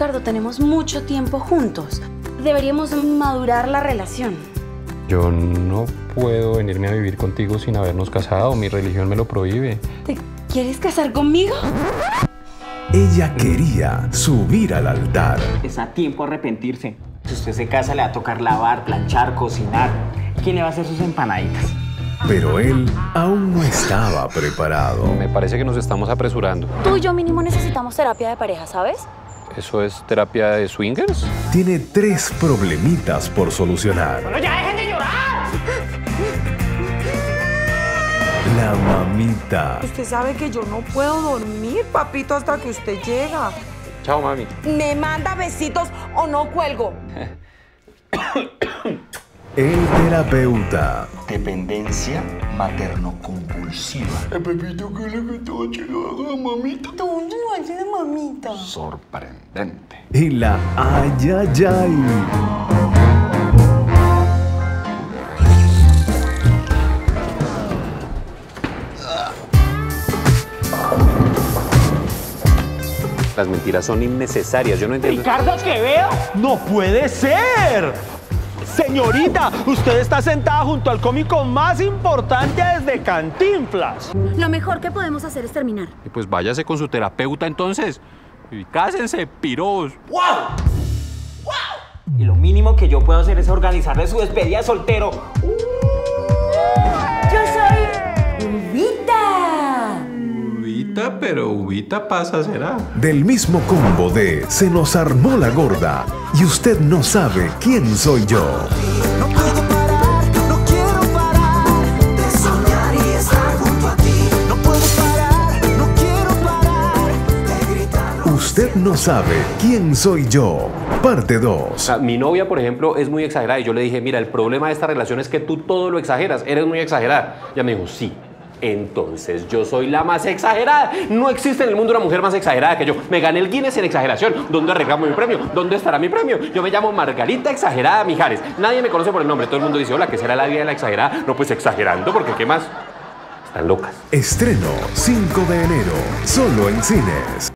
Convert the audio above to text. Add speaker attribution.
Speaker 1: Ricardo, tenemos mucho tiempo juntos. Deberíamos madurar la relación.
Speaker 2: Yo no puedo venirme a vivir contigo sin habernos casado. Mi religión me lo prohíbe.
Speaker 1: ¿Te quieres casar conmigo?
Speaker 3: Ella quería subir al altar.
Speaker 4: Está a tiempo de arrepentirse. Si usted se casa, le va a tocar lavar, planchar, cocinar. ¿Quién le va a hacer sus empanaditas?
Speaker 3: Pero él aún no estaba preparado.
Speaker 2: Me parece que nos estamos apresurando.
Speaker 1: Tú y yo mínimo necesitamos terapia de pareja, ¿sabes?
Speaker 2: ¿Eso es terapia de swingers?
Speaker 3: Tiene 3 problemitas por solucionar.
Speaker 4: ¡Bueno, ya dejen de llorar!
Speaker 3: La mamita.
Speaker 5: Usted sabe que yo no puedo dormir, papito, hasta que usted llega.
Speaker 2: Chao, mami.
Speaker 5: ¿Me manda besitos o no cuelgo?
Speaker 3: El terapeuta.
Speaker 6: Dependencia materno-compulsiva.
Speaker 7: Pepito, ¿qué es lo que tú haces? Mamita.
Speaker 5: ¿Dónde lo hace de mamita?
Speaker 6: Sorprendente.
Speaker 3: Y la ayayay.
Speaker 2: Las mentiras son innecesarias. Yo no entiendo.
Speaker 4: ¡Ricardo Quevedo!
Speaker 8: ¡No puede ser! Señorita, usted está sentada junto al cómico más importante desde Cantinflas.
Speaker 1: Lo mejor que podemos hacer es terminar.
Speaker 2: Y pues váyase con su terapeuta entonces. Y cásense, piros.
Speaker 4: Y lo mínimo que yo puedo hacer es organizarle su despedida de soltero.
Speaker 1: Yo soy Ubita.
Speaker 2: Ubita, pero Ubita pasa, ¿será?
Speaker 3: Del mismo combo de Se nos armó la gorda y usted no sabe quién soy yo.
Speaker 9: No puedo parar, no quiero parar de soñar y estar junto a ti. No puedo parar, no quiero parar de gritar.
Speaker 3: Usted no sabe quién soy yo. Parte 2.
Speaker 2: Mi novia, por ejemplo, es muy exagerada y yo le dije, mira, el problema de esta relación es que tú todo lo exageras, eres muy exagerada. Ella me dijo, sí. Entonces yo soy la más exagerada. No existe en el mundo una mujer más exagerada que yo. Me gané el Guinness en exageración. ¿Dónde arreglamos mi premio? ¿Dónde estará mi premio? Yo me llamo Margarita Exagerada Mijares. Nadie me conoce por el nombre. Todo el mundo dice, hola, ¿qué será la vida de la exagerada? No, pues exagerando, porque ¿qué más? Están locas.
Speaker 3: Estreno 5 de enero, solo en cines.